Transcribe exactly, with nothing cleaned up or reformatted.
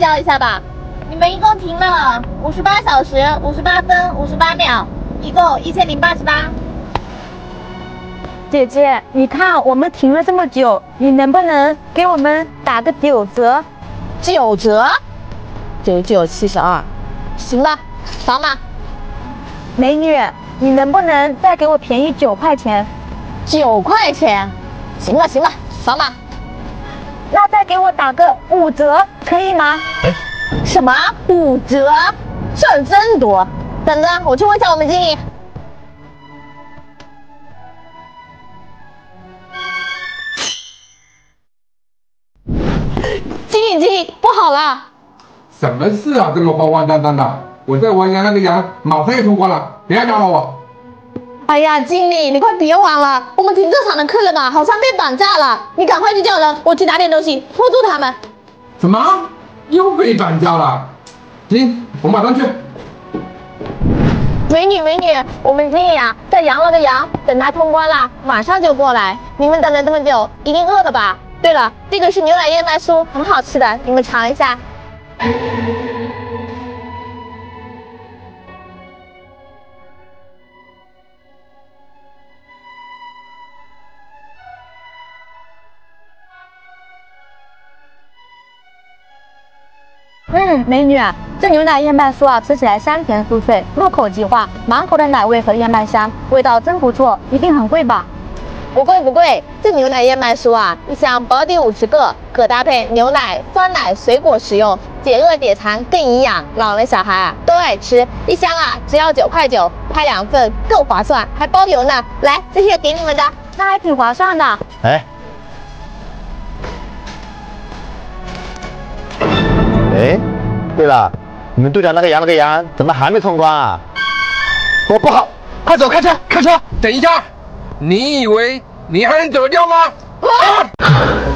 较一下吧。你们一共停了五十八小时、五十八分、五十八秒，一共一千零八十八。 姐姐，你看我们停了这么久，你能不能给我们打个九折？ 九折？九九七十二。行了，扫码。 美女，你能不能再给我便宜九块钱？ 九块钱？行了行了，扫码。 那再给我打个五折，可以吗？ 哎， 什么五折？事儿真多。等着，我去问一下我们经理。经理经理，不好了！ 什么事啊？这么慌慌张张的？我在玩羊，那个羊马上要通关了，别打扰我。 哎呀，经理，你快别玩了，我们停车场的客人啊，好像被绑架了，你赶快去叫人，我去拿点东西拖住他们。 什么？又被绑架了？行，我马上去。 美女美女，我们经理啊，在羊了个羊，等他通关了，马上就过来。你们等了这么久，一定饿了吧？对了，这个是牛奶燕麦酥，很好吃的，你们尝一下。 嗯，美女，这牛奶燕麦酥啊，吃起来香甜酥脆，入口即化，满口的奶味和燕麦香，味道真不错，一定很贵吧？ 不贵不贵，这牛奶燕麦酥啊，一箱保底五十个，可搭配牛奶、酸奶、水果食用，解饿解馋更营养，老人小孩啊都爱吃。一箱啊只要九块九，拍两份更划算，还包邮呢。来，这些给你们的， 那还挺划算的。 哎，哎，对了，你们队长那个羊那个羊怎么还没通关啊？ 我不好，快走，开车，开车！等一下，你以为你还能走掉吗？啊！